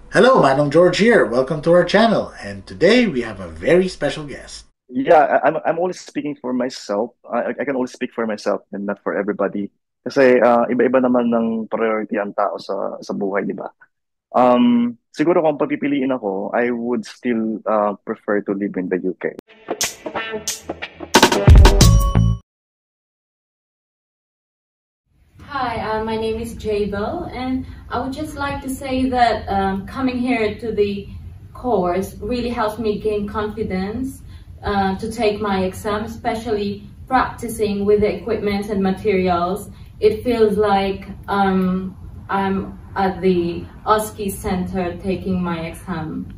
Hello, Manong George here. Welcome to our channel. And today we have a very special guest. Yeah, I'm only speaking for myself. I can only speak for myself and not for everybody. Kasi iba-iba naman ng priority ang tao sa buhay, di ba? Siguro kung papipiliin ako, I would still prefer to live in the UK. Hi, my name is Jabel, and I would just like to say that coming here to the course really helps me gain confidence to take my exam, especially practicing with the equipment and materials. It feels like I'm at the OSCE Center taking my exam.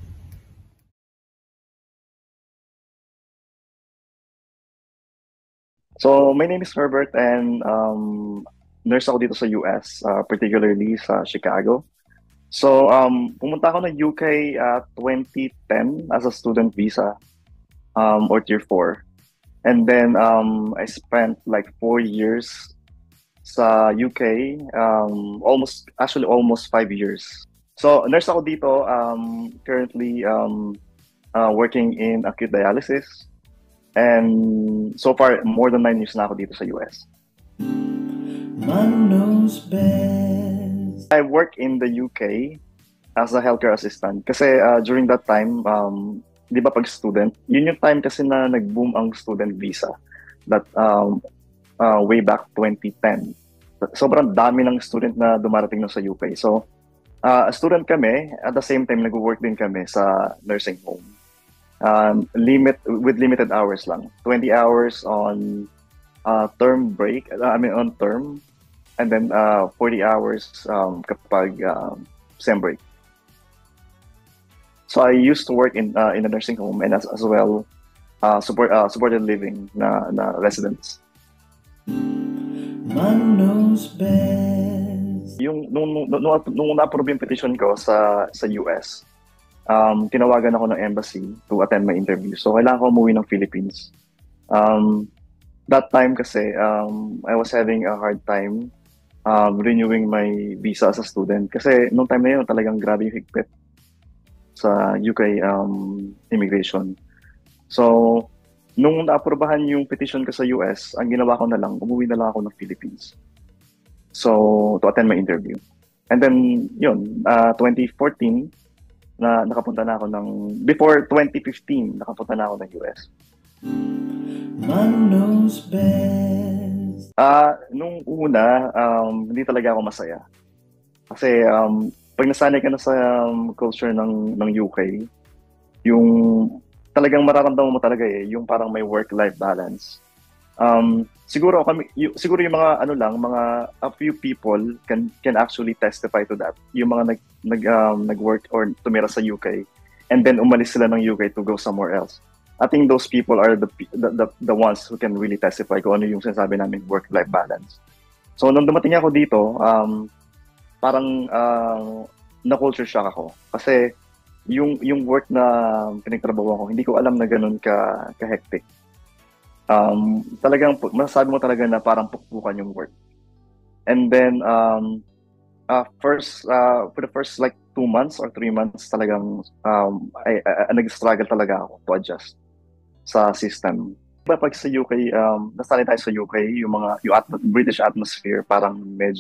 So, my name is Herbert and nurse ako dito sa US, particularly sa Chicago. So, pumunta ako ng UK at 2010 as a student visa or Tier 4. And then I spent like 4 years sa UK, almost 5 years. So, nurse ako dito, currently working in acute dialysis. And so far, more than 9 years na ako dito sa US. Man knows best. I work in the UK as a healthcare assistant. Kasi during that time, di ba pag student, yun yung time kasi na nag-boom ang student visa. That way back 2010. Sobrang dami ng student na dumarating na sa UK. So, student kami, at the same time, nag-work din kami sa nursing home. With limited hours lang. 20 hours on term break, on term, and then 40 hours kapag sem break. So I used to work in a nursing home and as well supported living na residents. Man knows best. Nung na-approve yung petition ko sa US, tinawagan ako ng embassy to attend my interview. So kailangan ko umuwi ng Philippines. That time kasi I was having a hard time renewing my visa as a student kasi nung time na yun talagang grabe yung higpit sa UK immigration. So, nung naaprubahan yung petition ko sa US, ang ginawa ko na lang, umuwi na lang ako ng Philippines. So, to attend my interview. And then, yun, 2014, nakapunta na ako before 2015, nakapunta na ako ng US. Man knows best. Nung una, hindi talaga ako masaya. Kasi, pag nasanay ka na sa culture ng UK, yung talagang mararamdaman mo talaga yung parang may work-life balance. Siguro siguro yung mga mga a few people can actually testify to that. Yung mga nag-work or tumira sa UK and then umalis sila ng UK to go somewhere else. I think those people are the ones who can really testify kung ano yung sinasabi namin work-life balance. So nung dumating ako dito, parang na-culture shock ako kasi yung work na pinagtrabaho ko, hindi ko alam na ganun ka-hectic. Talagang masasabi mo talaga na parang pukpukan yung work. And then for the first like 2 months or 3 months talagang nag-struggle talaga ako to adjust sa system. Pag sa UK, nasanay tayo sa UK, yung British atmosphere parang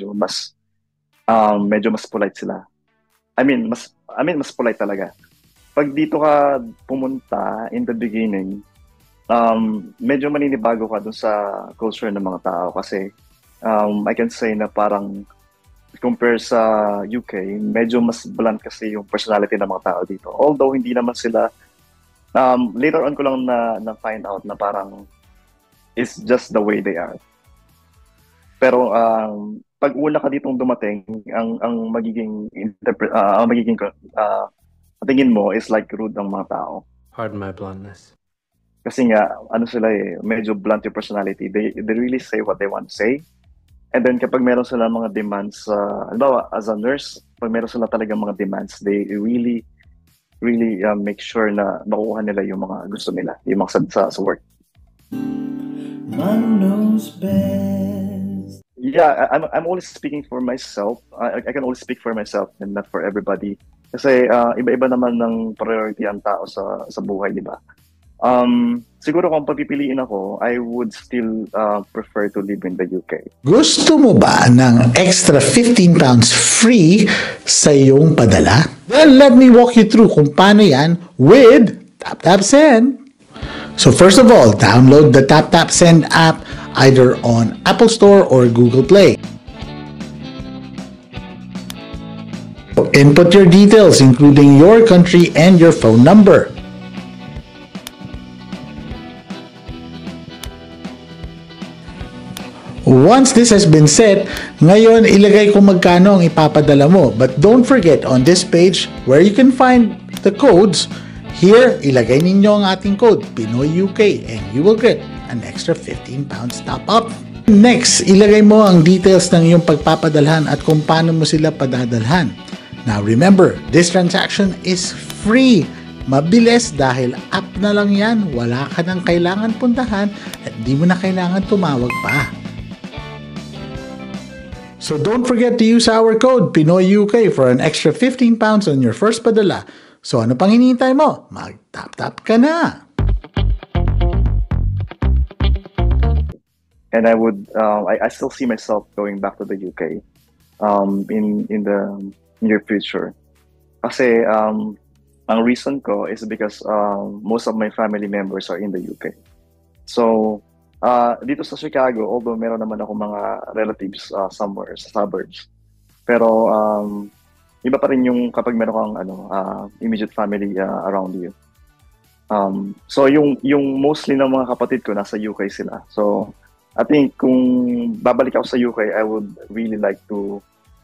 medyo mas polite sila. Mas polite talaga. Pag dito ka pumunta in the beginning, medyo maninibago ka dun sa culture ng mga tao kasi I can say na parang compare sa UK, medyo mas blunt kasi yung personality ng mga tao dito. Although hindi naman sila, later on ko lang na find out na parang it's just the way they are. Pero pag una ka ditong dumating, ang magiging tingin mo is like rude ang mga tao. Pardon my bluntness. Kasi nga, sila medyo blunt yung personality. They really say what they want to say. And then kapag meron sila mga demands, halimbawa, as a nurse, pag meron sila talagang mga demands, they really make sure na makuha nila yung mga gusto nila, yung mga sa work. Man knows best. Yeah, I'm only speaking for myself. I can only speak for myself and not for everybody. Kasi iba-iba naman ng priority ang tao sa buhay, di ba? Siguro kung papipiliin ako, I would still prefer to live in the UK. Gusto mo ba ng extra 15 pounds free sa iyong padala? Well, let me walk you through kung paano yan with TapTapSend. So first of all, download the TapTapSend app either on Apple Store or Google Play. Input your details including your country and your phone number. Once this has been set, ngayon ilagay kung magkano ang ipapadala mo. But don't forget on this page where you can find the codes, here ilagay ninyo ang ating code, Pinoy UK, and you will get an extra 15 pounds top up. Next, ilagay mo ang details ng iyong pagpapadalhan at kung paano mo sila padadalhan. Now remember, this transaction is free. Mabilis dahil app na lang yan, wala ka nang kailangan puntahan at di mo na kailangan tumawag pa. So don't forget to use our code Pinoy UK for an extra 15 pounds on your first padala. So ano pang hinihintay mo? Mag-tap-tap ka na! And I would, I still see myself going back to the UK in the near future. Kasi ang reason ko is because most of my family members are in the UK. So dito sa Chicago, although meron naman ako mga relatives somewhere sa suburbs, pero iba pa rin yung kapag meron kang immediate family around you. So yung mostly ng mga kapatid ko nasa UK sila. So I think kung babalik ako sa UK, I would really like to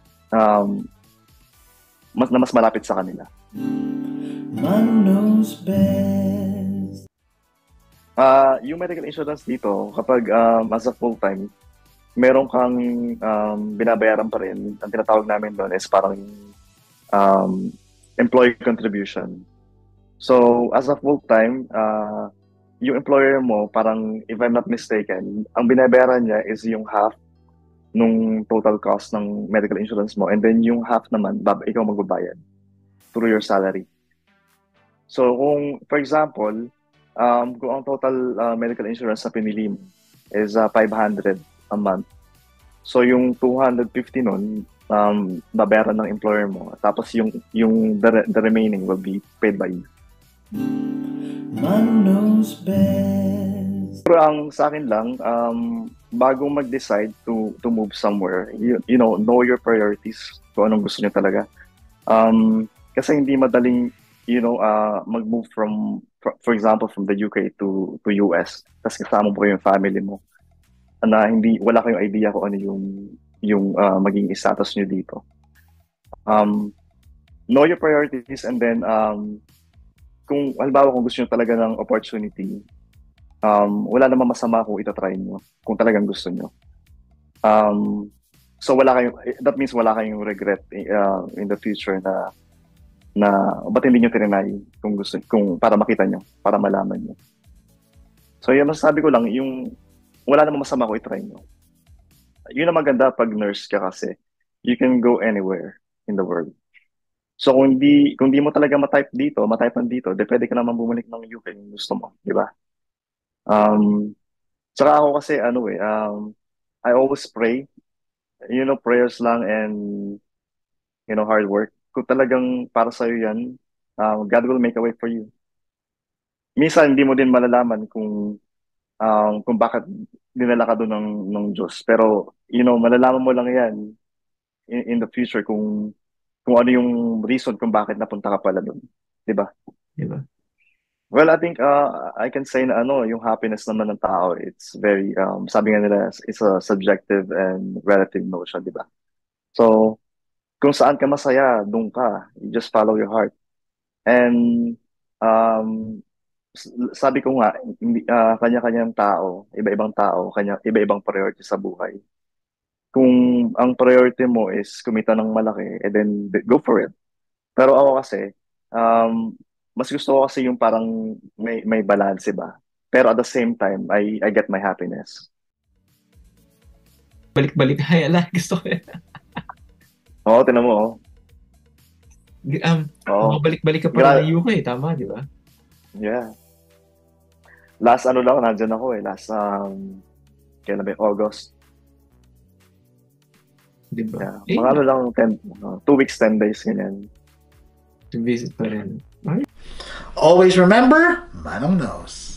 mas malapit sa kanila. Man knows best. Yung medical insurance dito, kapag as a full-time, meron kang binabayaran pa rin. Ang tinatawag namin doon is parang employee contribution. So, as a full-time, yung employer mo, parang, if I'm not mistaken, ang binabayaran niya is yung half nung total cost ng medical insurance mo. And then yung half naman, ikaw magbabayad through your salary. So, kung, for example, kung ang total medical insurance na pinili mo is 500 a month. So yung 250 nun, babayaran ng employer mo. Tapos yung the remaining will be paid by you. Man knows best. Pero ang sa akin lang, bago mag-decide to move somewhere, you know your priorities, kung anong gusto niyo talaga. Kasi hindi madaling mag-move from, for example, from the UK to US, tapos kasama mo yung family mo, na wala kayong idea kung ano yung maging status nyo dito. Know your priorities, and then kung halimbawa kung gusto nyo talaga ng opportunity, wala namang masama kung itatry nyo kung talagang gusto nyo. So that means wala kayong regret in the future na ba't hindi nyo tinry kung para makita nyo, para malaman nyo. So yung masasabi ko lang, yung wala namang masama kung itry nyo. Yun ang maganda pag nurse ka kasi you can go anywhere in the world. So kung di mo talaga matype dito, pwede ka naman bumalik ng UK kung gusto mo, di ba? Saka ako kasi I always pray, prayers lang and hard work. Kung talagang para sa'yo yan, God will make a way for you. Minsan, hindi mo din malalaman kung bakit dinala ka doon ng Diyos. Pero, malalaman mo lang yan in the future kung ano yung reason kung bakit napunta ka pala doon. Diba? Diba? Well, I think I can say na yung happiness naman ng tao, it's very, sabi nga nila, it's a subjective and relative notion, diba? So, kung saan ka masaya, doon ka. You just follow your heart. And sabi ko nga, kanya-kanyang tao, iba-ibang tao, iba-ibang priority sa buhay. Kung ang priority mo is kumita ng malaki, then go for it. Pero ako kasi, mas gusto ko kasi yung parang may balance ba. Pero at the same time, I get my happiness. Balik-balik. Ay, ala, gusto ko yan. Oo, tinan mo, oh. Oo. Balik-balik ka pa ng UK, tama, di ba? Yeah. Last ano lang, nandyan ako eh. Last, kailan ba yun? August. Di ba? Yeah. Mga ano lang, 2 weeks, 10 days, ganyan. To visit pa rin. Always remember, Manong knows.